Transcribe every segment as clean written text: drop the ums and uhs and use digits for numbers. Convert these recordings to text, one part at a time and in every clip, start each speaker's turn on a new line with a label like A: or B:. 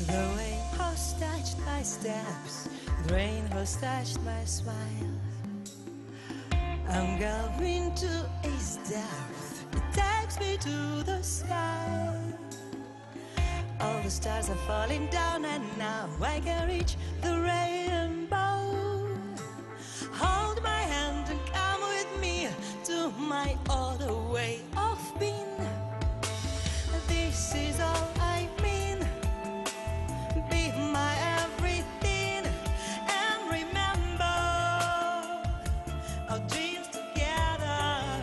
A: The rain has touched my steps, the rain has touched my smile. I'm going to its depth, it takes me to the sky. All the stars are falling down and now I can reach the rainbow. Hold my hand and come with me to my other way of being. This is all I mean. Be my everything and remember our dreams together.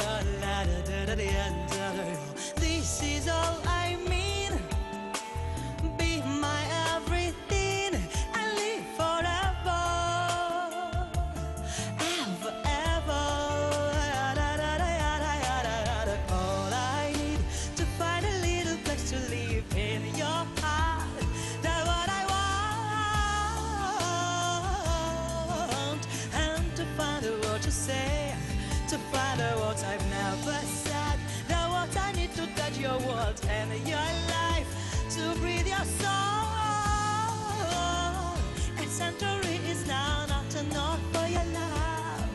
A: This is all I mean. Be my everything and live forever, ever, ever. All I need to find a little place to live in your heart. That's what I want. And to find a word to say, to find the words I've never said. That's what I need to touch your world and your life, to breathe your soul. A century is now not enough for your love.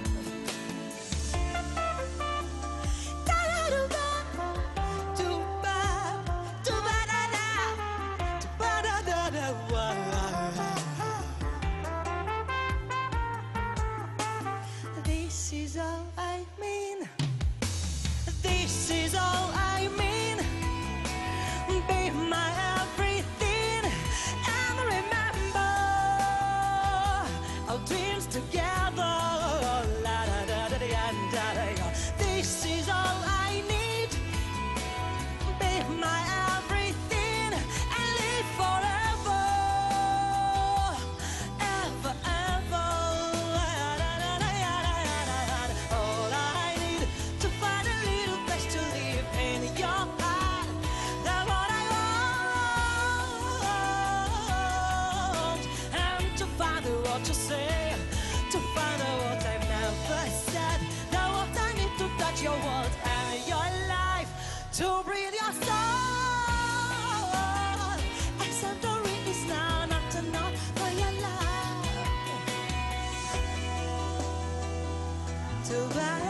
A: This is all I mean. This is all I mean. Be my everything and remember our dreams together. This is all I need. Be my everything and live forever, ever, ever. All I need to find a little place to live in your heart. That's what I want. And to find the word to say, to find the words I've never said. That's what I need to touch your world and your life, to breathe your soul. A century is now not enough for your love. To buy.